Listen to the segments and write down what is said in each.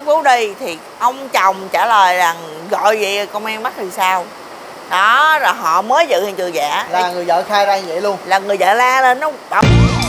cứu đi, thì ông chồng trả lời là gọi vậy công an bắt thì sao. Đó, rồi họ mới dựng hiện trường giả. Là người vợ khai ra như vậy luôn. Là người vợ la lên nó bấm.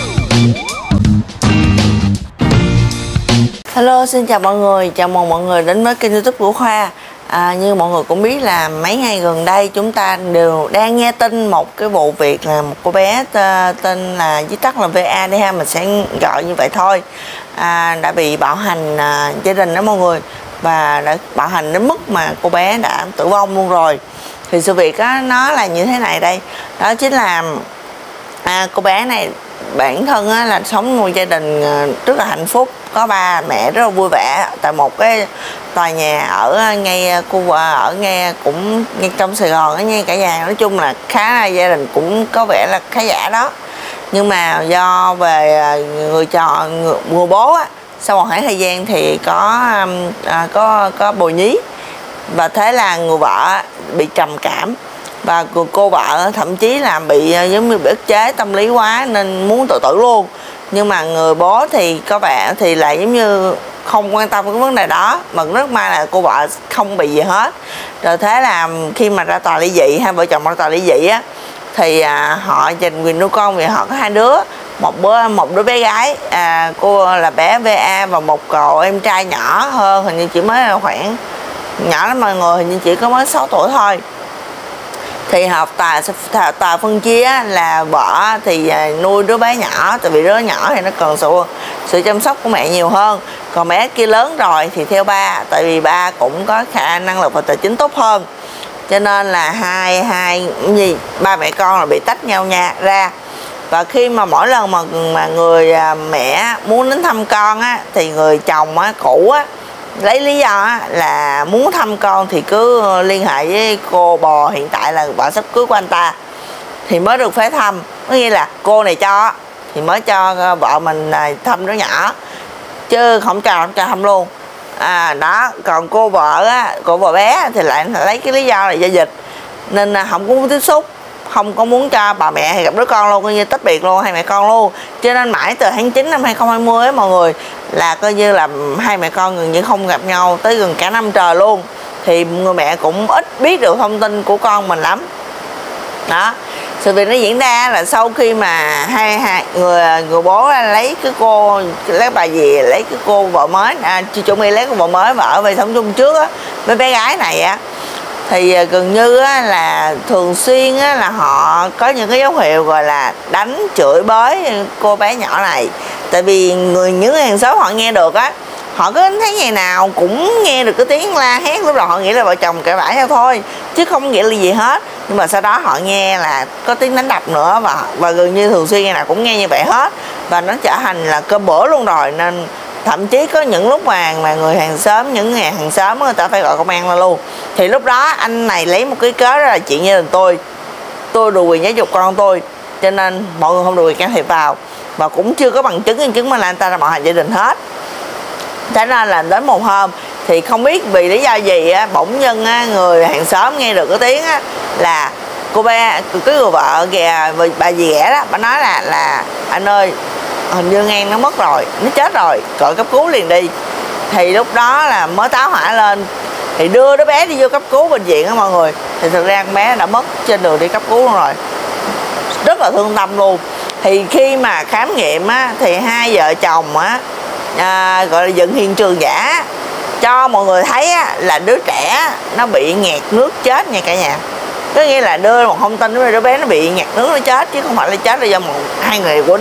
Hello, xin chào mọi người, chào mừng mọi người đến với kênh YouTube của Khoa. Như mọi người cũng biết là mấy ngày gần đây chúng ta đều đang nghe tin một cái vụ việc là một cô bé tên là viết tắt là VA đi ha, mình sẽ gọi như vậy thôi, đã bị bạo hành gia đình đó mọi người, và đã bạo hành đến mức mà cô bé đã tử vong luôn rồi. Thì sự việc đó, nó là như thế này đây, đó chính là cô bé này bản thân á, là sống một gia đình rất là hạnh phúc, có ba mẹ rất là vui vẻ tại một cái tòa nhà ở ngay khu ở ngay cũng ngay trong Sài Gòn ở ngay cả nhà. Nói chung là khá là gia đình cũng có vẻ là khá giả đó, nhưng mà do về người bố á, sau một khoảng thời gian thì có bồ nhí, và thế là người vợ bị trầm cảm, và cô vợ thậm chí là bị giống như bị ức chế tâm lý quá nên muốn tự tử luôn. Nhưng mà người bố thì có vẻ thì lại giống như không quan tâm cái vấn đề đó, mà rất may là cô vợ không bị gì hết. Rồi thế là khi mà ra tòa ly dị, hai vợ chồng ra tòa ly dị á, thì họ giành quyền nuôi con vì họ có hai đứa, một đứa bé gái, cô là bé VA, và một cậu em trai nhỏ hơn, hình như chỉ mới khoảng nhỏ lắm mọi người, hình như chỉ có mới 6 tuổi thôi. Thì học tòa phân chia là vợ thì nuôi đứa bé nhỏ, tại vì đứa nhỏ thì nó cần sự chăm sóc của mẹ nhiều hơn, còn bé kia lớn rồi thì theo ba, tại vì ba cũng có khả năng lực và tài chính tốt hơn, cho nên là ba mẹ con là bị tách nhau ra. Và khi mà mỗi lần mà người mẹ muốn đến thăm con á, thì người chồng cũ lấy lý do là muốn thăm con thì cứ liên hệ với cô bò hiện tại là vợ sắp cưới của anh ta thì mới được phép thăm. Có nghĩa là cô này cho thì mới cho vợ mình thăm đứa nhỏ, chứ không cho thăm luôn. Đó, còn cô vợ bé thì lại lấy cái lý do là do dịch nên không có muốn tiếp xúc, không có muốn cho bà mẹ thì gặp đứa con luôn, coi như tách biệt luôn hai mẹ con luôn. Cho nên mãi từ tháng 9 năm 2020 á mọi người, là coi như là hai mẹ con gần như không gặp nhau tới gần cả năm trời luôn. Thì người mẹ cũng ít biết được thông tin của con mình lắm. Đó, sự việc nó diễn ra là sau khi mà người bố lấy cái cô vợ mới, chuẩn bị lấy cô vợ mới và ở về sống chung trước á với bé gái này á, thì gần như là thường xuyên là họ có những cái dấu hiệu gọi là đánh chửi bới cô bé nhỏ này. Tại vì những người hàng xóm họ nghe được á, họ cứ thấy ngày nào cũng nghe được cái tiếng la hét, lúc đầu họ nghĩ là vợ chồng cãi vã nhau thôi chứ không nghĩa là gì hết. Nhưng mà sau đó họ nghe là có tiếng đánh đập nữa, và gần như thường xuyên ngày nào cũng nghe như vậy hết, và nó trở thành là cơm bữa luôn rồi. Nên thậm chí có những lúc mà những người hàng xóm người ta phải gọi công an lên luôn. Thì lúc đó anh này lấy một cái cớ đó là chuyện gia đình tôi đủ quyền giáo dục con tôi, cho nên mọi người không được quyền can thiệp vào, và cũng chưa có bằng chứng mà là anh ta đã bạo hành gia đình hết. Thế nên là đến một hôm thì không biết vì lý do gì bỗng dưng người hàng xóm nghe được cái tiếng là cô bé, cái người vợ kìa, bà dì ghẻ đó, bà nói là anh ơi, hình như Ngan nó mất rồi, nó chết rồi, gọi cấp cứu liền đi. Thì lúc đó là mới táo hỏa lên thì đưa đứa bé đi vô cấp cứu bệnh viện á mọi người. Thì thực ra con bé đã mất trên đường đi cấp cứu luôn rồi, rất là thương tâm luôn. Thì khi mà khám nghiệm thì hai vợ chồng gọi là dựng hiện trường giả cho mọi người thấy là đứa trẻ nó bị ngạt nước chết nha cả nhà. Có nghĩa là đưa một thông tin đứa bé nó bị ngạt nước nó chết, chứ không phải là chết là do hai người quýnh.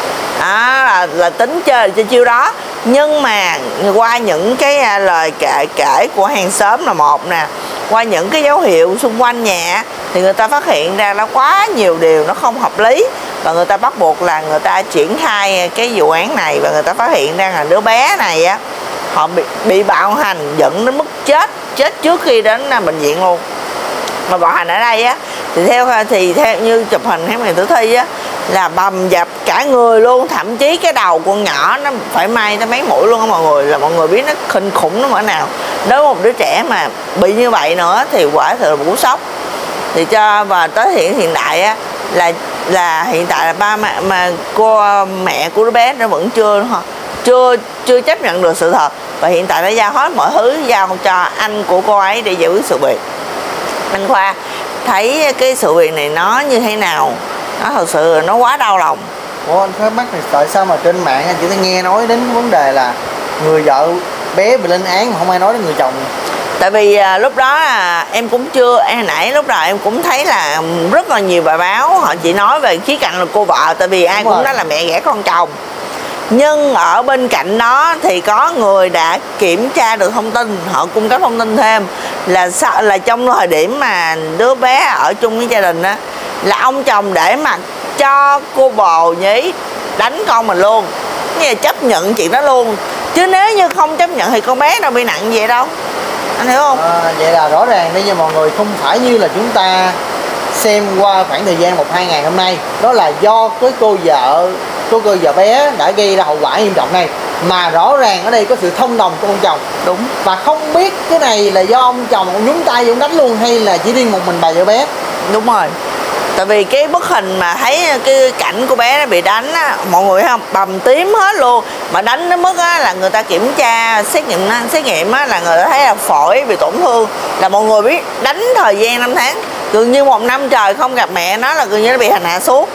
Là tính chơi trên chiêu đó. Nhưng mà qua những cái lời kể của hàng xóm là một nè, qua những cái dấu hiệu xung quanh nhà thì người ta phát hiện ra nó quá nhiều điều nó không hợp lý, và người ta bắt buộc là người ta triển khai cái vụ án này. Và người ta phát hiện ra là đứa bé này họ bị bạo hành dẫn đến mức chết trước khi đến bệnh viện luôn. Mà bạo hành ở đây thì theo như chụp hình khám nghiệm tử thi là bầm dập cả người luôn, thậm chí cái đầu con nhỏ nó phải may tới mấy mũi luôn á mọi người, là mọi người biết nó kinh khủng nó cỡ nào. Đối với một đứa trẻ mà bị như vậy nữa thì quả thực là cú sốc. Thì và tới hiện đại là hiện tại là mẹ của đứa bé nó vẫn chưa chấp nhận được sự thật và hiện tại đã giao hết mọi thứ giao cho anh của cô ấy để giải quyết sự việc. Anh Khoa thấy cái sự việc này nó như thế nào? Nó thật sự nó quá đau lòng. Ủa anh thắc mắc thì tại sao mà trên mạng anh chỉ thấy nghe nói đến vấn đề là người vợ bé bị lên án mà không ai nói đến người chồng này? Tại vì lúc đó em cũng chưa, nãy lúc đầu em cũng thấy là rất là nhiều bài báo họ chỉ nói về khía cạnh là cô vợ, tại vì ai cũng nói là mẹ ghẻ con chồng. Nhưng ở bên cạnh đó thì có người đã kiểm tra được thông tin, họ cung cấp thông tin thêm là trong thời điểm mà đứa bé ở chung với gia đình á, là ông chồng để mặc cho cô bồ nhí đánh con mình luôn, nghĩa là chấp nhận chuyện đó luôn. Chứ nếu như không chấp nhận thì con bé đâu bị nặng vậy đâu, anh hiểu không? Vậy là rõ ràng đây nha mọi người, không phải như là chúng ta xem qua khoảng thời gian 1-2 ngày hôm nay, đó là do cái cô vợ bé đã gây ra hậu quả nghiêm trọng này, mà rõ ràng ở đây có sự thông đồng của ông chồng. Đúng. Và không biết cái này là do ông chồng ông nhúng tay ông đánh luôn hay là chỉ riêng một mình bà vợ bé. Đúng rồi. Tại vì cái bức hình mà thấy cái cảnh cô bé nó bị đánh á, mọi người thấy không, bầm tím hết luôn. Mà đánh đến mức á, là người ta kiểm tra xét nghiệm á, là người ta thấy là phổi bị tổn thương. Là mọi người biết đánh thời gian 5 tháng, gần như 1 năm trời không gặp mẹ nó, là gần như nó bị hành hạ suốt.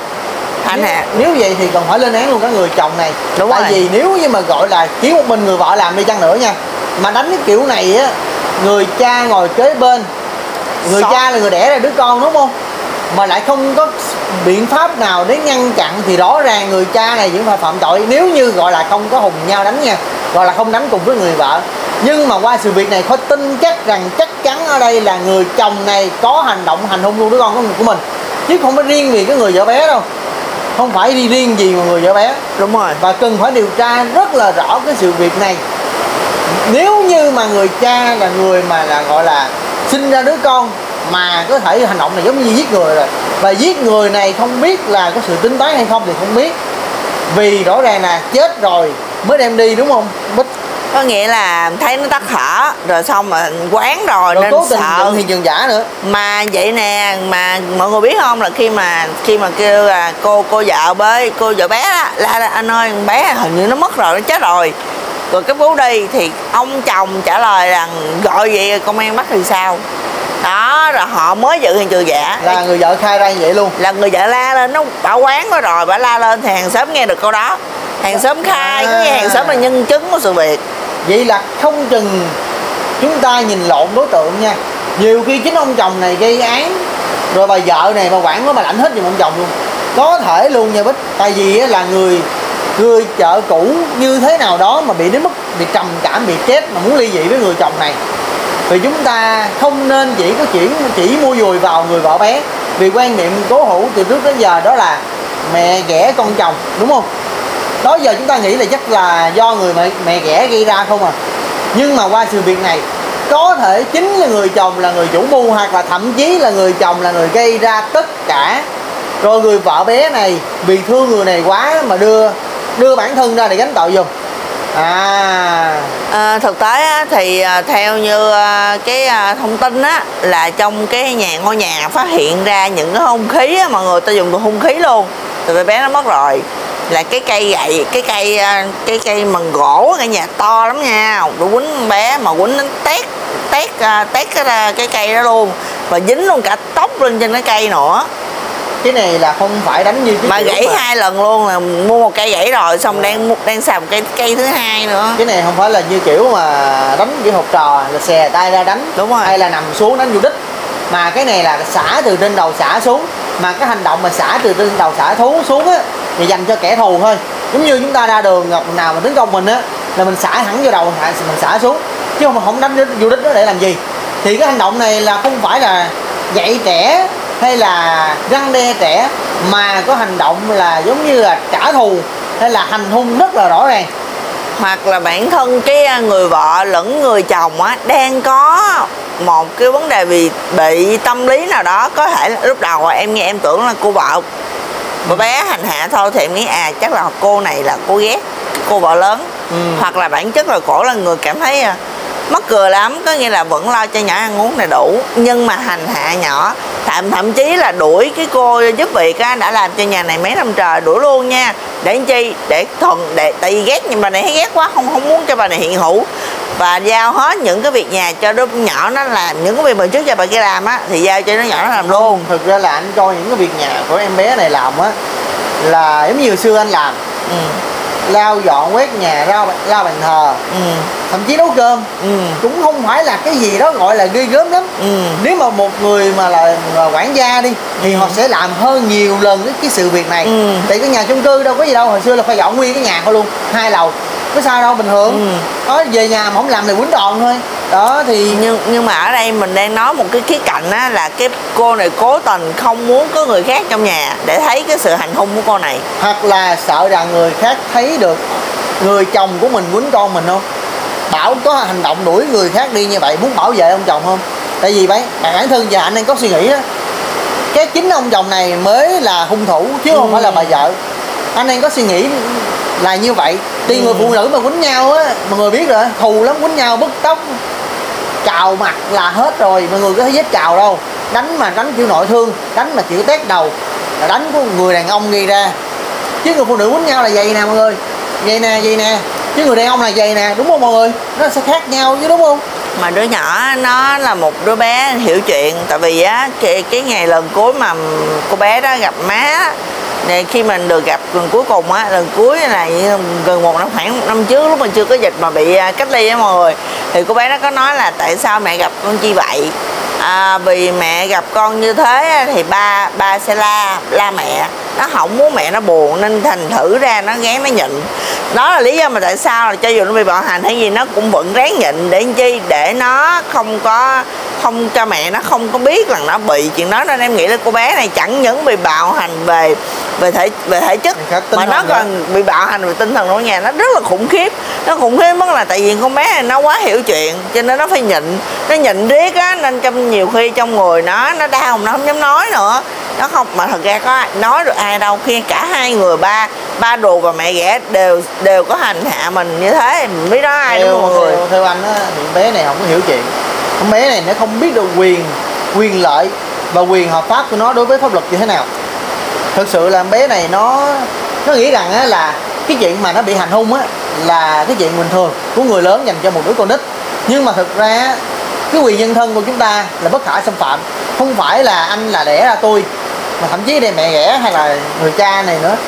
Nếu vậy thì còn phải lên án luôn cả người chồng này. Đúng Tại rồi. vì nếu như mà gọi là chỉ một mình người vợ làm đi chăng nữa nha, mà đánh cái kiểu này á, người cha ngồi kế bên, người cha là người đẻ ra đứa con đúng không, mà lại không có biện pháp nào để ngăn chặn thì rõ ràng người cha này vẫn phải phạm tội. Nếu như gọi là không có hùng nhau đánh nha, gọi là không đánh cùng với người vợ. Nhưng mà qua sự việc này Khôi tin chắc rằng chắc chắn ở đây là người chồng này có hành động hành hung luôn đứa con của mình, chứ không phải riêng vì cái người vợ bé đâu, không phải đi riêng gì mà người vợ bé. Đúng rồi. Và cần phải điều tra rất là rõ cái sự việc này. Nếu như mà người cha là người mà là gọi là sinh ra đứa con mà có thể hành động này giống như giết người rồi, và giết người này không biết là có sự tính toán hay không thì không biết, vì rõ ràng là chết rồi mới đem đi đúng không Bích? Có nghĩa là thấy nó tắt thở rồi xong mà quán rồi nên cố tình sợ hiện trường giả nữa. Mà vậy nè, mà mọi người biết không, là khi mà kêu là cô vợ bé á, la anh ơi con bé hình như nó mất rồi, nó chết rồi cấp cứu đi, thì ông chồng trả lời rằng gọi vậy công an bắt thì sao đó, rồi họ mới dựng hiện trường giả. Là người vợ khai ra như vậy luôn, là người vợ la lên, nó bảo quán có rồi, bà la lên thì hàng xóm nghe được câu đó, hàng xóm khai, có nghe hàng xóm là nhân chứng của sự việc. Vậy là không chừng chúng ta nhìn lộn đối tượng nha. Nhiều khi chính ông chồng này gây án, rồi bà vợ này bà quản nó bà lãnh hết giùm ông chồng luôn, có thể luôn nha Bích. Tại vì là người vợ cũ như thế nào đó mà bị đến mức bị trầm cảm, bị chết mà muốn ly dị với người chồng này, thì chúng ta không nên chỉ mua dùi vào người vợ bé. Vì quan niệm cố hữu từ trước đến giờ đó là mẹ ghẻ con chồng, đúng không? Đó giờ chúng ta nghĩ là chắc là do người mẹ ghẻ gây ra không à. Nhưng mà qua sự việc này, có thể chính là người chồng là người chủ mưu, hoặc là thậm chí là người chồng là người gây ra tất cả. Rồi người vợ bé này vì thương người này quá mà đưa bản thân ra để gánh tội giùm. Thực tế á, thì theo như cái thông tin á, là trong cái ngôi nhà phát hiện ra những cái hung khí á, mọi người ta dùng được hung khí luôn. Từ bé nó mất rồi, là cái cây gậy, cái cây mần gỗ, cái nhà to lắm nha, đủ quýnh bé mà quýnh đến tét cái cây đó luôn, và dính luôn cả tóc lên trên cái cây nữa. Cái này là không phải đánh như cái mà gãy 2 lần luôn, là mua một cây gãy rồi xong đang xàm cây thứ hai nữa. Cái này không phải là như kiểu mà đánh kiểu học trò là xè tay ra đánh, đúng rồi, hay là nằm xuống đánh vô đích, mà cái này là xả từ trên đầu xả xuống. Mà cái hành động mà xả từ trên đầu xả xuống á thì dành cho kẻ thù thôi. Giống như chúng ta ra đường gặp nào mà tấn công mình á là mình xả thẳng vô đầu, mình xả xuống, chứ không đánh vô đích đó để làm gì. Thì cái hành động này là không phải là dạy trẻ hay là răn đe trẻ, mà có hành động là giống như là trả thù hay là hành hung rất là rõ ràng. Hoặc là bản thân cái người vợ lẫn người chồng á đang có một cái vấn đề vì bị tâm lý nào đó. Có thể lúc đầu em nghe em tưởng là cô bé hành hạ thôi, thì em nghĩ chắc là cô này là cô ghét cô vợ lớn. Hoặc là bản chất là cổ là người cảm thấy mắc cười lắm, có nghĩa là vẫn lo cho nhỏ ăn uống đầy đủ, nhưng mà hành hạ nhỏ. thậm chí là đuổi cái cô giúp việc á, đã làm cho nhà này mấy năm trời, đuổi luôn nha. Để làm chi? Để tại vì ghét, nhưng bà này thấy ghét quá, không muốn cho bà này hiện hữu, và giao hết những cái việc nhà cho đứa nhỏ nó làm. Những cái việc mà trước cho bà kia làm á thì giao cho đứa nhỏ nó làm luôn. Thực ra là anh coi những cái việc nhà của em bé này làm á là giống như hồi xưa anh làm. Lau dọn quét nhà, lau bàn thờ, thậm chí nấu cơm, cũng không phải là cái gì đó gọi là ghê gớm lắm. Nếu mà một người mà là quản gia đi thì họ sẽ làm hơn nhiều lần cái sự việc này. Tại cái nhà chung cư đâu có gì đâu, hồi xưa là phải dọn nguyên cái nhà thôi luôn, 2 lầu, có sao đâu, bình thường. Đó, về nhà mà không làm thì quýnh đòn thôi. Đó thì nhưng mà ở đây mình đang nói một cái khía cạnh á, là cái cô này cố tình không muốn có người khác trong nhà để thấy cái sự hành hung của cô này, hoặc là sợ rằng người khác thấy được người chồng của mình quýnh con mình không. Bảo có hành động đuổi người khác đi như vậy muốn bảo vệ ông chồng không? Tại vì bản thân giờ anh đang có suy nghĩ á, cái chính ông chồng này mới là hung thủ chứ không phải là bà vợ. Anh đang có suy nghĩ là như vậy. Thì người phụ nữ mà quýnh nhau á, mọi người biết rồi, thù lắm, quýnh nhau bứt tóc, cào mặt là hết rồi. Mọi người có thấy vết cào đâu. Đánh kiểu nội thương, đánh mà kiểu tét đầu là đánh của người đàn ông gây ra. Chứ người phụ nữ quýnh nhau là vậy nè mọi người, vậy nè. Chứ người đàn ông là vậy nè, đúng không mọi người? Nó sẽ khác nhau chứ, đúng không? Mà đứa nhỏ nó là một đứa bé hiểu chuyện. Tại vì á cái ngày lần cuối mà cô bé đó gặp má, khi mình được gặp lần cuối cùng á, lần cuối là gần khoảng 1 năm trước, lúc mà chưa có dịch mà bị cách ly á mọi người, thì cô bé nó có nói là tại sao mẹ gặp con chi vậy. Vì mẹ gặp con như thế thì ba sẽ la mẹ, nó không muốn mẹ nó buồn nên thành thử ra nó gán, nó nhịn. Đó là lý do mà tại sao là cho dù nó bị bạo hành hay gì nó cũng vẫn ráng nhịn. Để chi? Để nó không cho mẹ nó không có biết là nó bị chuyện đó. Nên em nghĩ là cô bé này chẳng những bị bạo hành về thể chất mà nó còn bị bạo hành về tinh thần ở nhà. Nó rất là khủng khiếp. Nó khủng khiếp mất là tại vì con bé này nó quá hiểu chuyện cho nên nó phải nhịn. Nó nhịn riết á, nên nhiều khi trong người nó đau, nó không dám nói nữa. Nó không, mà thật ra có nói được ai đâu, khi cả hai người ba đồ và mẹ ghẻ đều có hành hạ mình như thế, mình biết đó ai đúng không mọi người? Theo anh á, thì bé này không có hiểu chuyện. Con bé này nó không biết được quyền lợi và quyền hợp pháp của nó đối với pháp luật như thế nào. Thực sự là bé này nó nghĩ rằng á, là cái chuyện mà nó bị hành hung á là cái chuyện bình thường của người lớn dành cho một đứa con nít. Nhưng mà thực ra cái quyền nhân thân của chúng ta là bất khả xâm phạm. Không phải là anh là đẻ ra tôi, mà thậm chí đây mẹ ghẻ hay là người cha này nữa.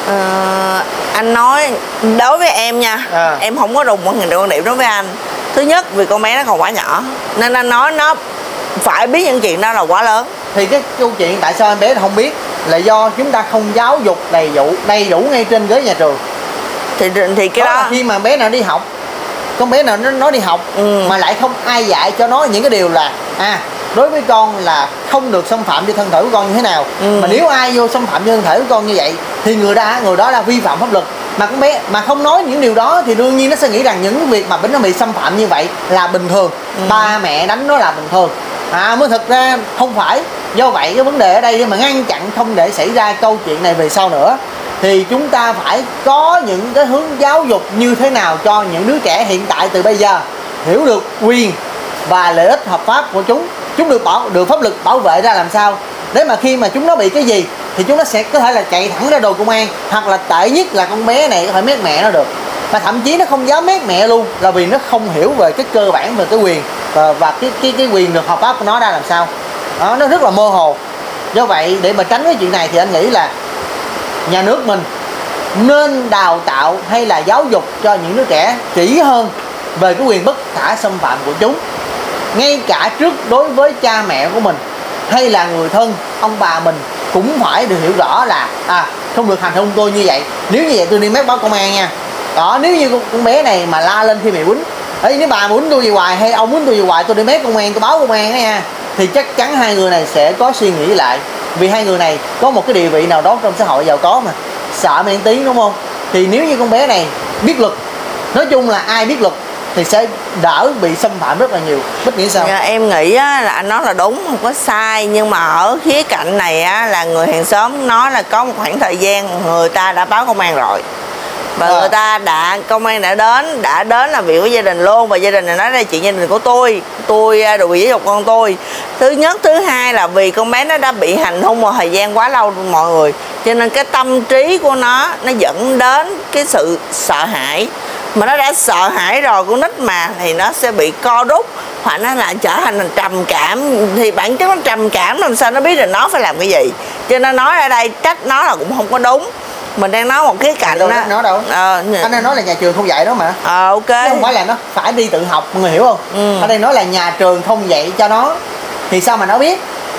Anh nói đối với em nha, em không có đồng quan điểm đối với anh. Thứ nhất vì con bé nó còn quá nhỏ, nên anh nói nó phải biết những chuyện đó là quá lớn. Thì cái câu chuyện tại sao em bé không biết là do chúng ta không giáo dục đầy đủ ngay trên ghế nhà trường. Thì cái đó là khi mà bé nào đi học, con bé nào nó đi học mà lại không ai dạy cho nó những cái điều là đối với con là không được xâm phạm vô thân thể của con như thế nào. Mà nếu ai vô xâm phạm vô thân thể của con như vậy thì người đó là vi phạm pháp luật. Mà con bé mà không nói những điều đó thì đương nhiên nó sẽ nghĩ rằng những việc mà nó bị xâm phạm như vậy là bình thường. Ba mẹ đánh nó là bình thường. Mới thực ra không phải. Do vậy cái vấn đề ở đây mà ngăn chặn không để xảy ra câu chuyện này về sau nữa thì chúng ta phải có những cái hướng giáo dục như thế nào cho những đứa trẻ hiện tại từ bây giờ hiểu được quyền và lợi ích hợp pháp của chúng được pháp luật bảo vệ ra làm sao, để mà khi mà chúng nó bị cái gì thì chúng nó sẽ có thể là chạy thẳng ra đồn công an, hoặc là tệ nhất là con bé này có thể mét mẹ nó được. Mà thậm chí nó không dám mét mẹ luôn là vì nó không hiểu về cái cơ bản về cái quyền và cái quyền được hợp pháp của nó ra làm sao. Đó, nó rất là mơ hồ. Do vậy để mà tránh cái chuyện này thì anh nghĩ là nhà nước mình nên đào tạo hay là giáo dục cho những đứa trẻ kỹ hơn về cái quyền bất khả xâm phạm của chúng, ngay cả trước đối với cha mẹ của mình hay là người thân ông bà mình cũng phải được hiểu rõ là không được hành hung tôi như vậy. Nếu như vậy tôi đi mét báo công an nha. Đó, nếu như con bé này mà la lên khi mẹ quýnh, nếu bà quýnh tôi gì hoài hay ông quýnh tôi gì hoài, tôi đi mét công an, tôi báo công an đó nha, thì chắc chắn hai người này sẽ có suy nghĩ lại. Vì hai người này có một cái địa vị nào đó trong xã hội giàu có mà sợ men tiếng, đúng không? Thì nếu như con bé này biết luật, nói chung là ai biết luật thì sẽ đỡ bị xâm phạm rất là nhiều. Bích nghĩ sao? Em nghĩ là anh nói là đúng, không có sai. Nhưng mà ở khía cạnh này là người hàng xóm nói là có một khoảng thời gian người ta đã báo công an rồi. Và người ta công an đã đến làm việc với gia đình luôn, và gia đình này nói đây chuyện gia đình của tôi đùi với chồng con tôi. Thứ nhất, thứ hai là vì con bé nó đã bị hành hung một thời gian quá lâu mọi người, cho nên cái tâm trí của nó dẫn đến cái sự sợ hãi, mà nó đã sợ hãi rồi, con nít mà, thì nó sẽ bị co rút hoặc nó là trở thành trầm cảm. Thì bản chất nó trầm cảm làm sao nó biết là nó phải làm cái gì, cho nên nói ở đây trách nó là cũng không có đúng. Mình đang nói một cái cạnh đó. Nó đâu anh đang nói là nhà trường không dạy đó mà. Ok, chứ không phải là nó phải đi tự học, mọi người hiểu không? Ở đây nói là nhà trường không dạy cho nó thì sao mà nó biết.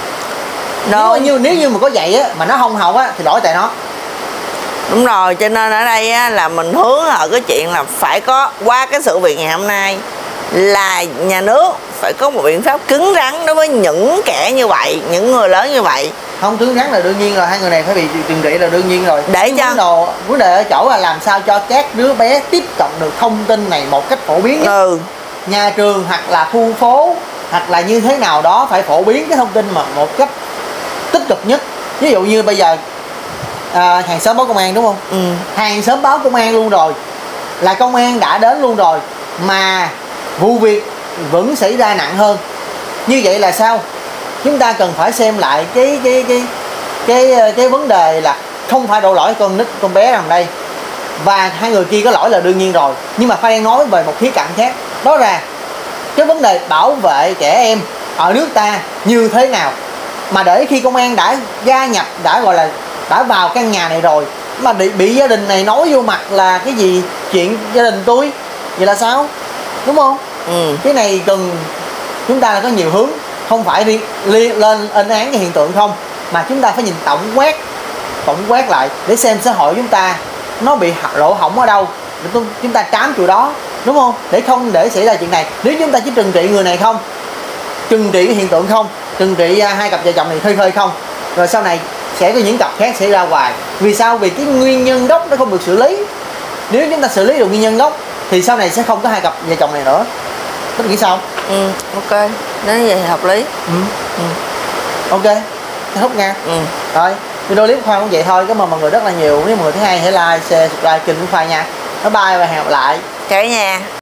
Nếu như mà có dạy á mà nó không học á thì lỗi tại nó. Đúng rồi, cho nên ở đây á, là mình hướng ở cái chuyện là phải có, qua cái sự việc ngày hôm nay là nhà nước phải có một biện pháp cứng rắn đối với những kẻ như vậy, những người lớn như vậy. Không cứng rắn là đương nhiên rồi, hai người này phải bị trừng trị là đương nhiên rồi. Để cho vấn đề ở chỗ là làm sao cho các đứa bé tiếp cận được thông tin này một cách phổ biến nhất. Nhà trường hoặc là khu phố hoặc là như thế nào đó phải phổ biến cái thông tin mà một cách tích cực nhất. Ví dụ như bây giờ hàng xóm báo công an đúng không? Hàng xóm báo công an luôn rồi, là công an đã đến luôn rồi mà vụ việc vẫn xảy ra nặng hơn. Như vậy là sao? Chúng ta cần phải xem lại cái vấn đề là không phải đổ lỗi con bé nằm đây và hai người kia có lỗi là đương nhiên rồi, nhưng mà phải nói về một khía cạnh khác, đó là cái vấn đề bảo vệ trẻ em ở nước ta như thế nào mà để khi công an đã gia nhập, đã gọi là đã vào căn nhà này rồi mà bị gia đình này nói vô mặt là cái gì chuyện gia đình tôi, vậy là sao, đúng không? Cái này cần chúng ta là có nhiều hướng, không phải lên ân án cái hiện tượng không, mà chúng ta phải nhìn tổng quát lại để xem xã hội chúng ta nó bị lỗ hổng ở đâu để chúng ta trám chỗ đó, đúng không? Để không để xảy ra chuyện này. Nếu chúng ta chỉ trừng trị người này không, trừng trị cái hiện tượng không, trừng trị hai cặp vợ chồng này khơi không, rồi sau này sẽ có những cặp khác xảy ra hoài. Vì sao? Vì cái nguyên nhân gốc nó không được xử lý. Nếu chúng ta xử lý được nguyên nhân gốc thì sau này sẽ không có hai cặp vợ chồng này nữa. Các bạn nghĩ sao? Ok, nếu vậy thì hợp lý. Ok, kết thúc nha. Rồi, video clip Khoa cũng vậy thôi. Cảm ơn mọi người rất là nhiều. Nếu mọi người thấy hay hãy like, share, subscribe kênh của Khoa nha. Bye bye và hẹn gặp lại. Chào cả nhà.